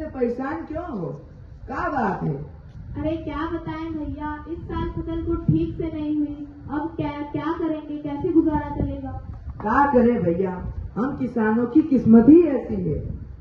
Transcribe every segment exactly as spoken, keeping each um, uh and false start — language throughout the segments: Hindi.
परेशान क्यों हो? क्या बात है? अरे क्या बताएं भैया, इस साल फसल को ठीक से नहीं हुई। अब क्या क्या करेंगे, कैसे गुजारा चलेगा? क्या करे भैया, हम किसानों की किस्मत ही ऐसी है।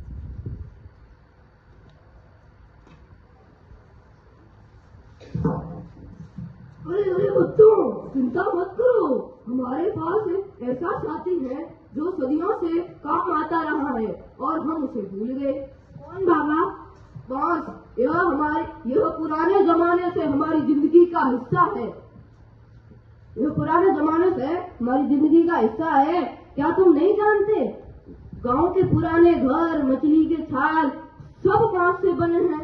अरे अरे बच्चों, चिंता मत करो। हमारे पास एक ऐसा साथी है जो सदियों से काम आता रहा है और हम उसे भूल गए। कौन बाबा? बांस। यह हमारे यह पुराने जमाने से हमारी जिंदगी का हिस्सा है। यह पुराने जमाने से हमारी जिंदगी का हिस्सा है। क्या तुम नहीं जानते? गांव के पुराने घर, मछली के छाल सब बांस से बने हैं।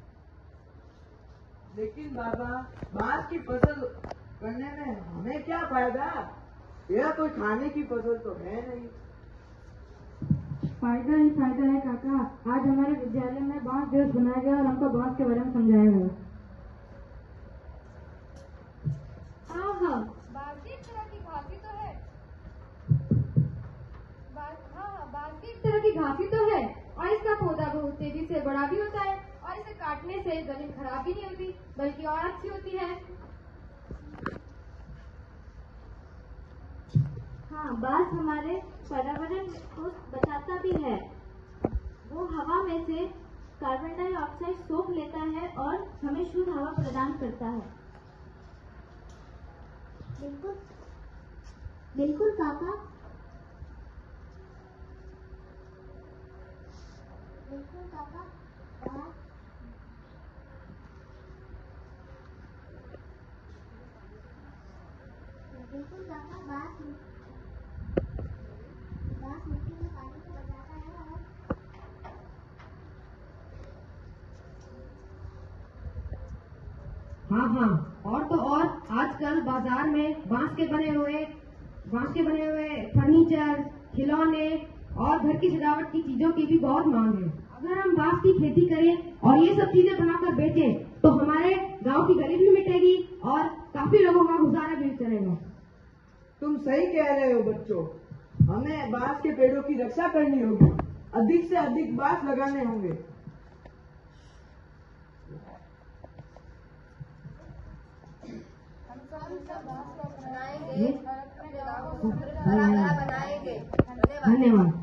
लेकिन बाबा, बांस की फसल करने में हमें क्या फायदा? यह कोई खाने की फसल तो है नहीं। फायदा ही फायदा है काका। आज हमारे विद्यालय में बांस दिवस बनाया गया और हमको बांस के बारे में समझाया गया। हाँ हाँ, बांस भी एक तरह की घासी तो है। बांस हाँ हाँ बांस भी एक तरह की घासी तो है और इसका पौधा बहुत तेजी से बड़ा भी होता है और इसे काटने से जमीन खराब भी नहीं होती बल्कि और अच्छी होती है। हाँ, बांस हमारे पर्यावरण को बचाता भी है। वो हवा में से कार्बन डाइऑक्साइड सोख लेता है और हमें शुद्ध हवा प्रदान करता है। बिल्कुल बिल्कुल काका, बिल्कुल काका। बांस बिल्कुल काका, बांस बांस मिट्टी में पानी को बचाता है और हाँ हाँ, और तो और आजकल बाजार में बांस के बने हुए बांस के बने हुए फर्नीचर, खिलौने और घर की सजावट की चीजों की भी बहुत मांग है। अगर हम बांस की खेती करें और ये सब चीजें बनाकर बेचें तो हमारे गांव की गरीबी मिटेगी और काफी लोगों का गुजारा भी चलेगा। तुम सही कह रहे हो बच्चों, हमें बांस के पेड़ों की रक्षा करनी होगी। अधिक से अधिक बांस लगाने होंगे। हम सब बांस को अपनाएंगे और अपने गाँव को सुंदर बनाएंगे। धन्यवाद। धन्यवाद।